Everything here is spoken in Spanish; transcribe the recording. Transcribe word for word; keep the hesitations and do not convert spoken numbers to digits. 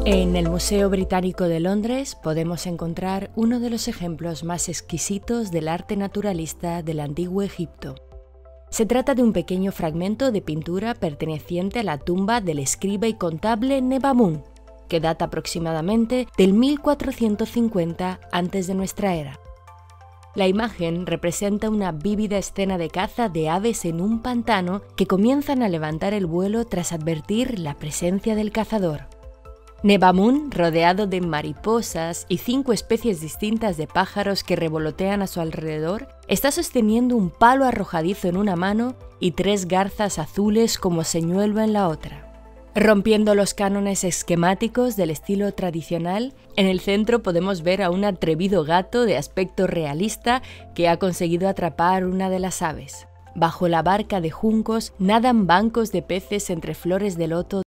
En el Museo Británico de Londres podemos encontrar uno de los ejemplos más exquisitos del arte naturalista del Antiguo Egipto. Se trata de un pequeño fragmento de pintura perteneciente a la tumba del escriba y contable Nebamun, que data aproximadamente del mil cuatrocientos cincuenta antes de nuestra era. La imagen representa una vívida escena de caza de aves en un pantano que comienzan a levantar el vuelo tras advertir la presencia del cazador. Nebamun, rodeado de mariposas y cinco especies distintas de pájaros que revolotean a su alrededor, está sosteniendo un palo arrojadizo en una mano y tres garzas azules como señuelo en la otra. Rompiendo los cánones esquemáticos del estilo tradicional, en el centro podemos ver a un atrevido gato de aspecto realista que ha conseguido atrapar una de las aves. Bajo la barca de juncos nadan bancos de peces entre flores de loto